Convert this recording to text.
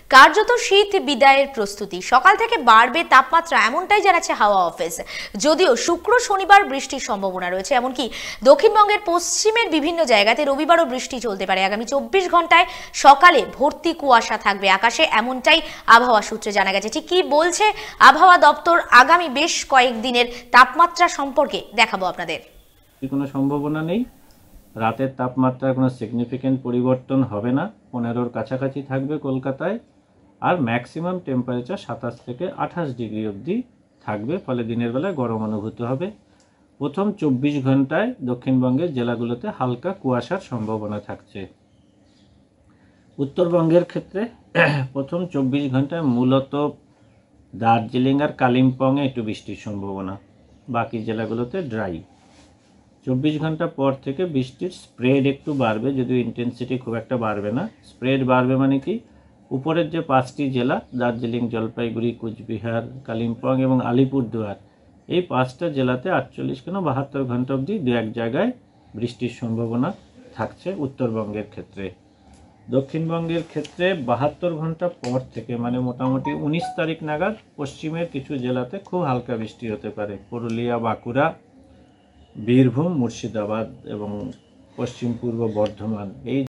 কার্যত শীত বিদায়ের প্রস্তুতি। সকাল থেকে বাড়বে তাপমাত্রা, এমনটাই জানাচ্ছে হাওয়া অফিস। যদিও শুক্র শনিবার বৃষ্টির সম্ভাবনা রয়েছে, এমনকি দক্ষিণবঙ্গের পশ্চিমের বিভিন্ন জায়গাতে রবিবারও বৃষ্টি চলতে পারে। আগামী 24 ঘন্টায় সকালে ভর্তি কুয়াশা থাকবে আকাশে, এমনটাই আবহাওয়া সূত্রে জানা গেছে। ঠিক কি বলছে আবহাওয়া দপ্তর আগামী বেশ কয়েকদিনের তাপমাত্রা সম্পর্কে দেখাবো আপনাদের। কোনো সম্ভাবনা নেই, রাতের তাপমাত্রার কোনো সিগনিফিক্যান্ট পরিবর্তন হবে না, 15-র কাছাকাছি থাকবে কলকাতায়। আর ম্যাক্সিমাম টেম্পারেচার 27 থেকে 28 ডিগ্রি অবধি থাকবে, ফলে দিনের বেলায় গরম অনুভূত হবে। প্রথম 24 ঘন্টায় দক্ষিণবঙ্গের জেলাগুলোতে হালকা কুয়াশার সম্ভাবনা থাকছে। উত্তরবঙ্গের ক্ষেত্রে প্রথম 24 ঘন্টায় মূলত দার্জিলিং আর কালিম্পংয়ে একটু বৃষ্টির সম্ভাবনা, বাকি জেলাগুলোতে ড্রাই। 24 ঘন্টা পর থেকে বৃষ্টির স্প্রেড একটু বাড়বে, যদিও ইন্টেন্সিটি খুব একটা বাড়বে না। স্প্রেড বাড়বে মানে কি, উপরের যে 5টি জেলা দার্জিলিং, জলপাইগুড়ি, কুচবিহার, কালিম্পং এবং আলিপুরদুয়ার, এই 5টা জেলাতে 48 কেন 72 ঘন্টা অবধি দু এক জায়গায় বৃষ্টির সম্ভাবনা থাকছে উত্তরবঙ্গের ক্ষেত্রে। দক্ষিণবঙ্গের ক্ষেত্রে 72 ঘন্টা পর থেকে মানে মোটামুটি 19 তারিখ নাগাদ পশ্চিমের কিছু জেলাতে খুব হালকা বৃষ্টি হতে পারে। পুরুলিয়া, বাঁকুড়া, বীরভূম, মুর্শিদাবাদ এবং পশ্চিম পূর্ব বর্ধমান, এই